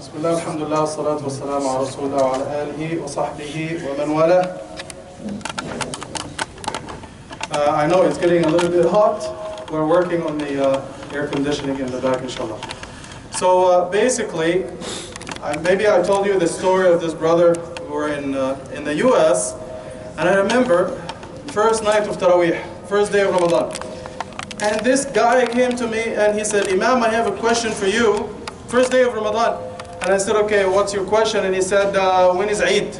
بسم الله الحمد لله والصلاة والسلام على رسول الله وعلى آله وصحبه ومن والاه. I know it's getting a little bit hot. We're working on the air conditioning in the back, inshallah. So basically, maybe I told you the story of this brother who were in the US, and I remember first night of Taraweeh, first day of Ramadan. And this guy came to me and he said, Imam, I have a question for you. First day of Ramadan. And I said, okay, what's your question? And he said, when is Eid?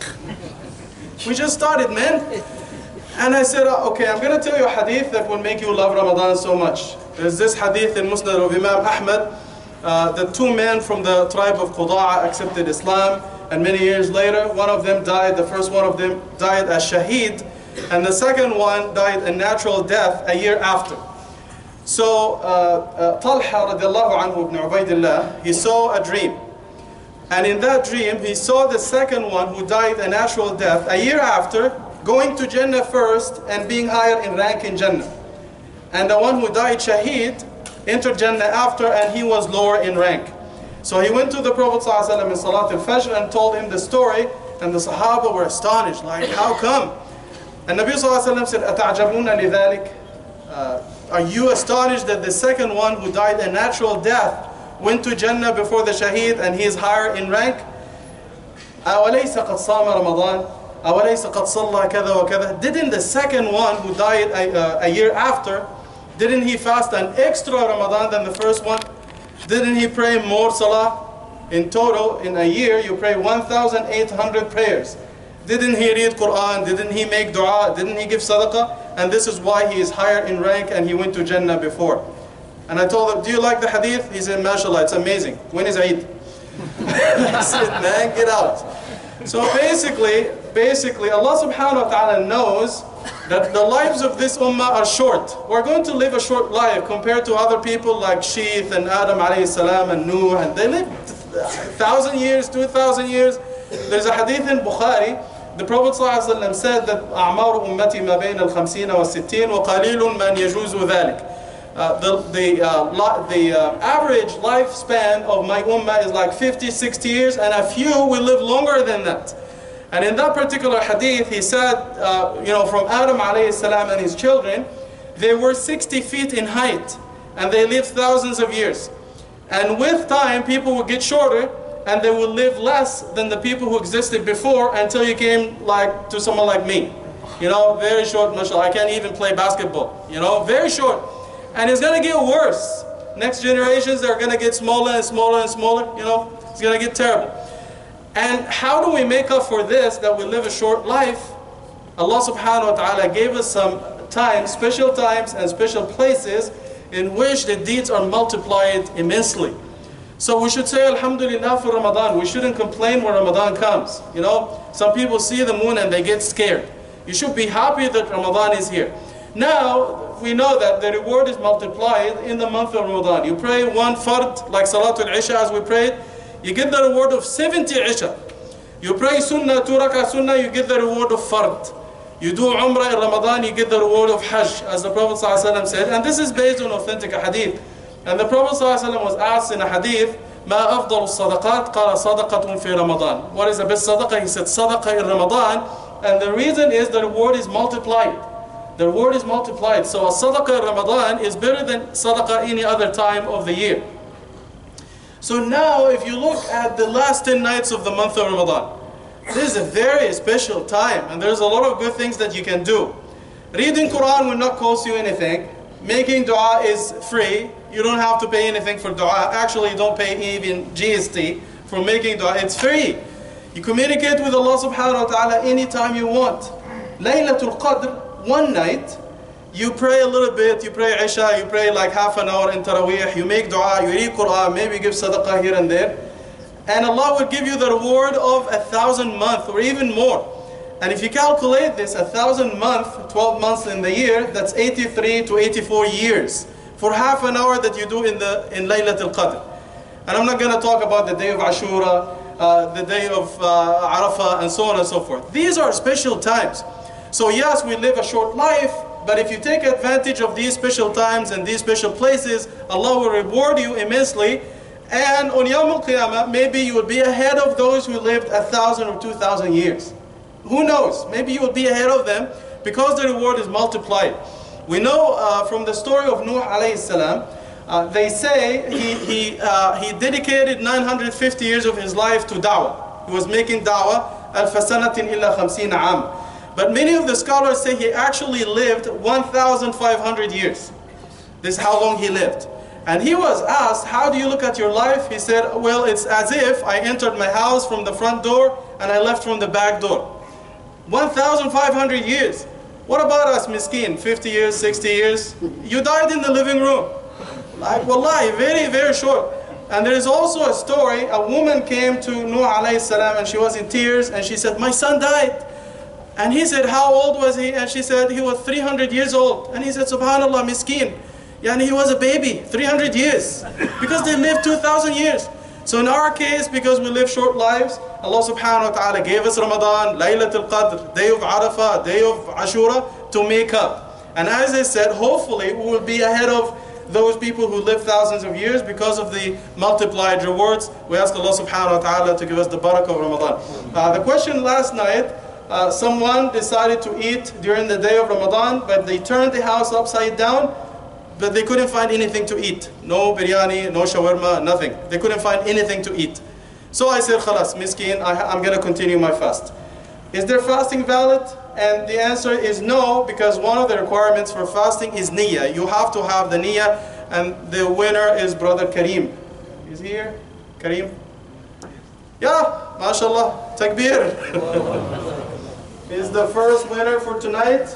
We just started, man. And I said, okay, I'm going to tell you a hadith that will make you love Ramadan so much. There's this hadith in Musnad of Imam Ahmad. The two men from the tribe of Quda'a accepted Islam. And many years later, one of them died. The first one of them died as shaheed. And the second one died a natural death a year after. So Talha radiallahu anhu ibn Ubaidillah, he saw a dream. And in that dream, he saw the second one who died a natural death a year after, going to Jannah first and being higher in rank in Jannah. And the one who died shaheed entered Jannah after and he was lower in rank. So he went to the Prophet ﷺ in Salat al-Fajr and told him the story, and the Sahaba were astonished, like, how come? And Nabi ﷺ said, أَتَعْجَبُونَ لِذَلِكَ? Are you astonished that the second one who died a natural death went to Jannah before the shaheed and he is higher in rank? أَوَلَيْسَ قَدْ صَامَ رَمَضَانَ أَوَلَيْسَ قَدْ صَلَّى كَذَا وَكَذَا? Didn't the second one who died a year after, didn't he fast an extra Ramadan than the first one? Didn't he pray more salah? In total, in a year, you pray 1,800 prayers. Didn't he read Quran? Didn't he make dua? Didn't he give sadaqah? And this is why he is higher in rank and he went to Jannah before. And I told him, do you like the hadith? He said, mashallah, it's amazing. When is Eid? I said, man, get out. So basically, Allah subhanahu wa ta'ala knows that the lives of this ummah are short. We're going to live a short life compared to other people like Sheeth and Adam alayhi salam and Nuh, and they lived 1,000 years, 2,000 years. There's a hadith in Bukhari. The Prophet ﷺ said that أعمار أمتي ما بين الخمسين والستين وقليل من يجوز ذلك. The average lifespan of my ummah is like 50, 60 years, and a few will live longer than that. And in that particular hadith, he said, from Adam alayhi salam and his children, they were 60 feet in height, and they lived thousands of years. And with time, people would get shorter, and they will live less than the people who existed before until you came to someone like me. Very short, mashallah. I can't even play basketball. Very short. And it's going to get worse. Next generations, they're going to get smaller and smaller and smaller. It's going to get terrible. And how do we make up for this, that we live a short life? Allah subhanahu wa ta'ala gave us some times, special times and special places in which the deeds are multiplied immensely. So we should say alhamdulillah for Ramadan. We shouldn't complain when Ramadan comes. Some people see the moon and they get scared. You should be happy that Ramadan is here. Now, we know that the reward is multiplied in the month of Ramadan. You pray one fard, like Salatul Isha as we prayed, you get the reward of 70 Isha. You pray Sunnah, 2 rak'ah Sunnah, you get the reward of fard. You do Umrah in Ramadan, you get the reward of Hajj, as the Prophet ﷺ said. And this is based on authentic hadith. And the Prophet ﷺ was asked in a hadith, ما أفضل الصدقات قال صدقة في رمضان. What is the best sadaqah? He said sadaqah in Ramadan. And the reason is the reward is multiplied. The reward is multiplied. So a sadaqah in Ramadan is better than sadaqah any other time of the year. So now if you look at the last 10 nights of the month of Ramadan, this is a very special time and there's a lot of good things that you can do. Reading Quran will not cost you anything. Making dua is free. You don't have to pay anything for dua. Actually, you don't pay even GST for making dua. It's free. You communicate with Allah subhanahu wa ta'ala anytime you want. Laylatul Qadr, one night, you pray a little bit, you pray Isha, you pray like half an hour in Taraweeh, you make dua, you read Quran, maybe give sadaqah here and there. And Allah will give you the reward of 1,000 months or even more. And if you calculate this, 1,000 months, 12 months in the year, that's 83 to 84 years for half an hour that you do in Laylatul Qadr. And I'm not going to talk about the day of Ashura, the day of Arafah, and so on and so forth. These are special times. So yes, we live a short life, but if you take advantage of these special times and these special places, Allah will reward you immensely. And on Yawm al-Qiyamah, maybe you will be ahead of those who lived 1,000 or 2,000 years. Who knows? Maybe you will be ahead of them because the reward is multiplied. We know from the story of Nuh alayhi salam, they say he dedicated 950 years of his life to da'wah. He was making da'wah, أَلْفَ سَنَةٍ إِلَّا خَمْسِينَ عَامٍ. But many of the scholars say he actually lived 1,500 years. This is how long he lived. And he was asked, how do you look at your life? He said, well, it's as if I entered my house from the front door and I left from the back door. 1,500 years. What about us, miskin? 50 years, 60 years? You died in the living room. Like, wallahi, very, very short. And there is also a story, a woman came to Nuh alayhi salam and she was in tears and she said, my son died. And he said, how old was he? And she said, he was 300 years old. And he said, subhanallah, miskin. Yani he was a baby, 300 years. Because they lived 2,000 years. So in our case, because we live short lives, Allah subhanahu wa ta'ala gave us Ramadan, Laylatul Qadr, day of Arafah, day of Ashura, to make up. And as I said, hopefully we will be ahead of those people who live thousands of years because of the multiplied rewards. We ask Allah subhanahu wa ta'ala to give us the barakah of Ramadan. The question last night, someone decided to eat during the day of Ramadan, but they turned the house upside down, but they couldn't find anything to eat. No biryani, no shawarma, nothing. They couldn't find anything to eat. So I said, khalas, miskin, I'm going to continue my fast. Is their fasting valid? And the answer is no, because one of the requirements for fasting is niyyah. You have to have the niyyah, and the winner is Brother Kareem. Is he here? Kareem? Yeah, mashallah, takbir. He's the first winner for tonight.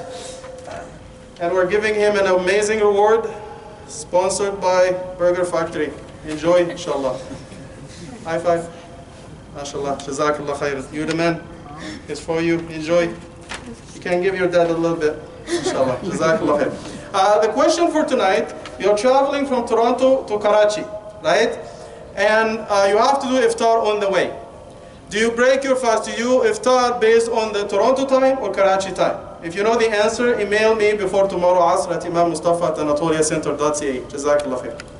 And we're giving him an amazing reward, sponsored by Burger Factory. Enjoy, inshallah. High five. MashaAllah. Jazakallah khairan. You the man. It's for you. Enjoy. You can give your dad a little bit. Inshallah. Jazakallah khair. The question for tonight, you're traveling from Toronto to Karachi, right? And you have to do iftar on the way. Do you break your fast? Do you iftar based on the Toronto time or Karachi time? If you know the answer, email me before tomorrow Asr at imammustafa@anatoliacenter.ca. Jazakallah khair.